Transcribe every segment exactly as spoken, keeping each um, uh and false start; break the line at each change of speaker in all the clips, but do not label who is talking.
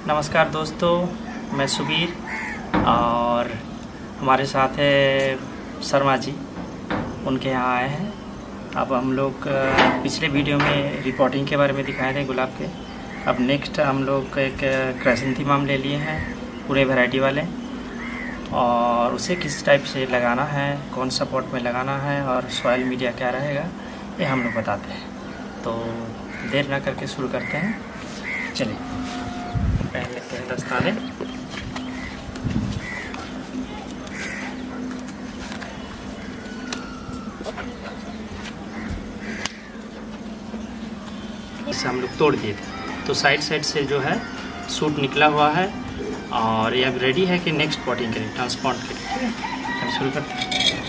नमस्कार दोस्तों, मैं सुबीर और हमारे साथ है शर्मा जी। उनके यहाँ आए हैं। अब हम लोग पिछले वीडियो में रिपोर्टिंग के बारे में दिखाए थे गुलाब के। अब नेक्स्ट हम लोग एक क्राइसेंथेमम ले लिए हैं, पूरे वैरायटी वाले, और उसे किस टाइप से लगाना है, कौन सा पॉट में लगाना है और सॉइल मीडिया क्या रहेगा, ये हम लोग बताते हैं। तो देर ना करके शुरू करते हैं। चलिए, पहन लेते हैं दस्ताने। इसे हम लोग तोड़ दिए थे, तो साइड साइड से जो है सूट निकला हुआ है और ये अब रेडी है कि नेक्स्ट पॉटिंग के लिए, ट्रांसप्लांट के लिए। ठीक है, हम शुरू करते हैं।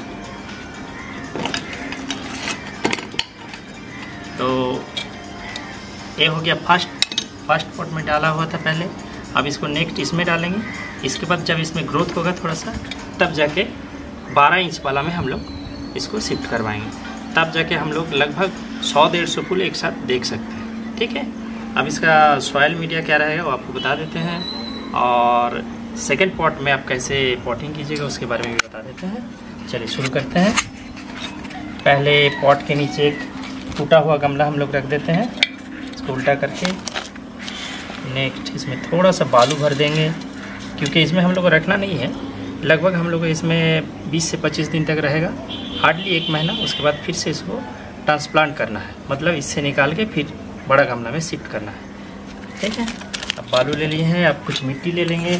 तो ये हो गया फर्स्ट फर्स्ट पॉट में डाला हुआ था पहले। अब इसको नेक्स्ट इसमें डालेंगे। इसके बाद जब इसमें ग्रोथ होगा थोड़ा सा, तब जाके बारह इंच वाला में हम लोग इसको शिफ्ट करवाएंगे। तब जाके हम लोग लगभग सौ डेढ़ सौ फूल एक साथ देख सकते हैं। ठीक है, अब इसका सॉइल मीडिया क्या रहेगा वो आपको बता देते हैं, और सेकेंड पॉट में आप कैसे पॉटिंग कीजिएगा उसके बारे में भी बता देते हैं। चलिए शुरू करते हैं। पहले पॉट के नीचे एक टूटा हुआ गमला हम लोग रख देते हैं, इसको उल्टा करके। नेक्स्ट इसमें थोड़ा सा बालू भर देंगे, क्योंकि इसमें हम लोग को रखना नहीं है। लगभग हम लोग इसमें बीस से पच्चीस दिन तक रहेगा, हार्डली एक महीना। उसके बाद फिर से इसको ट्रांसप्लांट करना है, मतलब इससे निकाल के फिर बड़ा गमला में शिफ्ट करना है। ठीक है, अब बालू ले लिए हैं, अब कुछ मिट्टी ले लेंगे।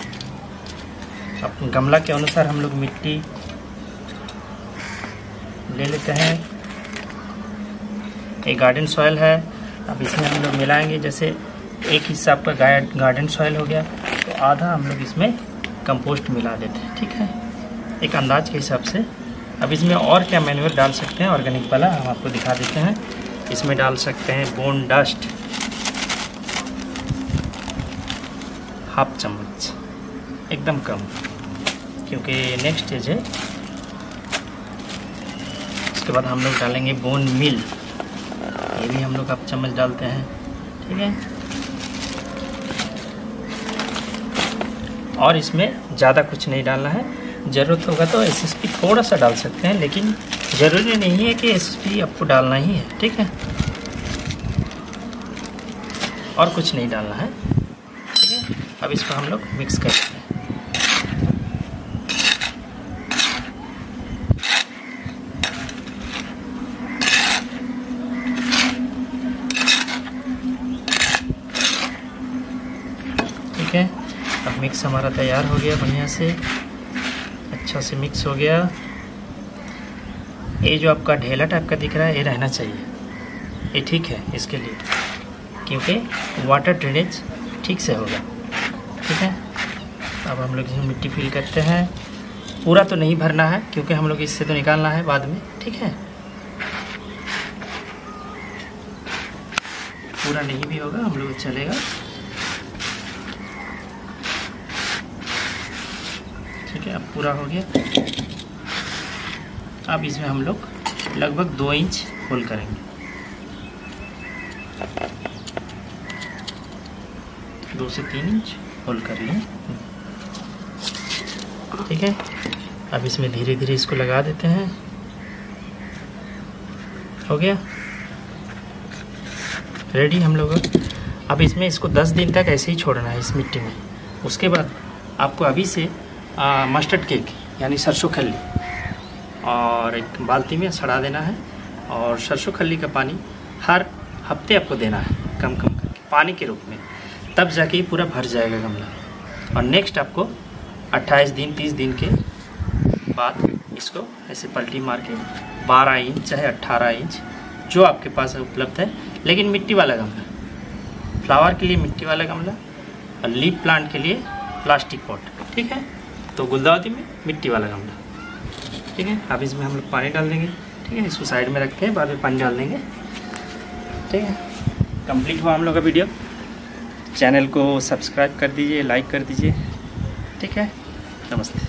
अब गमला के अनुसार हम लोग मिट्टी ले लेते हैं। एक गार्डन सॉइल है, अब इसमें हम लोग मिलाएंगे। जैसे एक हिस्सा आपका गार्डन सॉइल हो गया, तो आधा हम लोग इसमें कंपोस्ट मिला देते हैं। ठीक है, एक अंदाज के हिसाब से। अब इसमें और क्या मैन्योर डाल सकते हैं, ऑर्गेनिक वाला हम आपको दिखा देते हैं। इसमें डाल सकते हैं बोन डस्ट हाफ चम्मच, एकदम कम, क्योंकि नेक्स्ट स्टेज है। उसके बाद हम लोग डालेंगे बोन मिल, ये भी हम लोग हाफ चम्मच डालते हैं। ठीक है, और इसमें ज़्यादा कुछ नहीं डालना है। ज़रूरत होगा तो एसएसपी थोड़ा सा डाल सकते हैं, लेकिन ज़रूरी नहीं है कि एसएसपी आपको डालना ही है। ठीक है, और कुछ नहीं डालना है। ठीक है, अब इसको हम लोग मिक्स करते हैं। ठीक है, अब मिक्स हमारा तैयार हो गया, बढ़िया से अच्छा से मिक्स हो गया। ये जो आपका ढेला टाइप का दिख रहा है, ये रहना चाहिए, ये ठीक है इसके लिए, क्योंकि वाटर ड्रेनेज ठीक से होगा। ठीक है, अब हम लोग इसमें मिट्टी फिल करते हैं। पूरा तो नहीं भरना है, क्योंकि हम लोग इससे तो निकालना है बाद में। ठीक है, पूरा नहीं भी होगा हम लोग चलेगा। ठीक है, अब पूरा हो गया। अब इसमें हम लोग लगभग दो इंच होल करेंगे। दो से तीन इंच होल कर लें। ठीक है, अब इसमें धीरे धीरे इसको लगा देते हैं। हो गया रेडी हम लोग। अब इसमें इसको दस दिन तक ऐसे ही छोड़ना है इस मिट्टी में। उसके बाद आपको अभी से आ, मस्टर्ड केक यानी सरसों खल्ली और एक बाल्टी में सड़ा देना है, और सरसों खल्ली का पानी हर हफ्ते आपको देना है, कम कम करके पानी के रूप में। तब जाके पूरा भर जाएगा गमला। और नेक्स्ट आपको अट्ठाईस दिन तीस दिन के बाद इसको ऐसे पलटी मार के बारह इंच चाहे अट्ठारह इंच जो आपके पास उपलब्ध है, लेकिन मिट्टी वाला गमला, फ्लावर के लिए मिट्टी वाला गमला और लीफ प्लांट के लिए प्लास्टिक पॉट। ठीक है, तो गुलदाउदी में मिट्टी वाला गमला। ठीक है, अब इसमें हम लोग पानी डाल देंगे। ठीक है, इसको साइड में रखते हैं, बाद में पानी डाल देंगे। ठीक है, कंप्लीट हुआ हम लोग का वीडियो। चैनल को सब्सक्राइब कर दीजिए, लाइक कर दीजिए। ठीक है, नमस्ते।